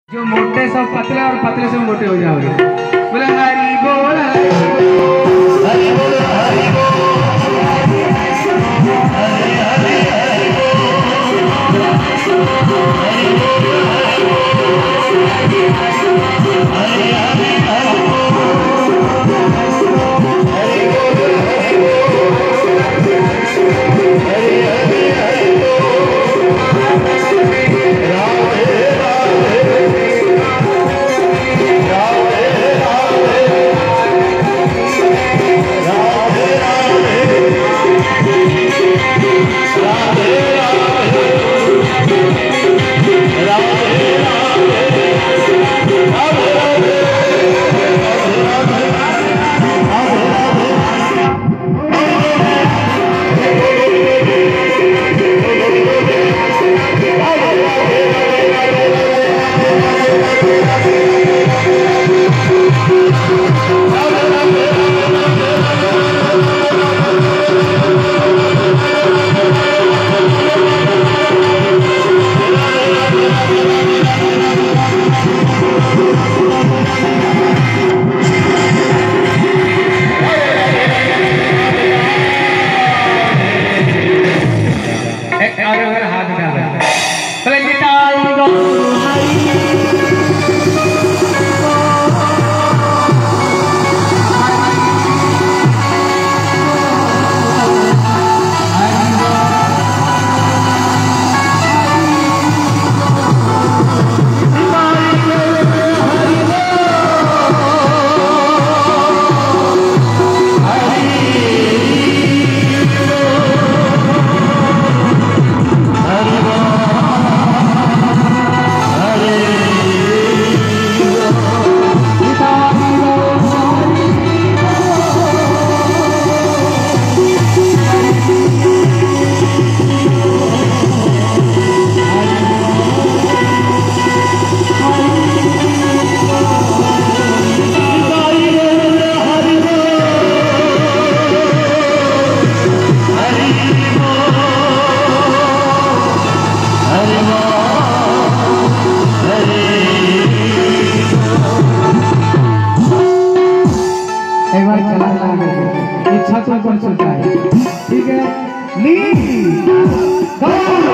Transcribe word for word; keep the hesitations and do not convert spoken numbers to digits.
जो मोटे सब पतले और पतले से मोटे हो जाओगे। बोले हरि बोल हरि बोल हरि बोल हरि बोल हरि हरि हरि बोल हरि बोल हरि हरि हरि इच्छा तो कौन सोचा है। ठीक है ली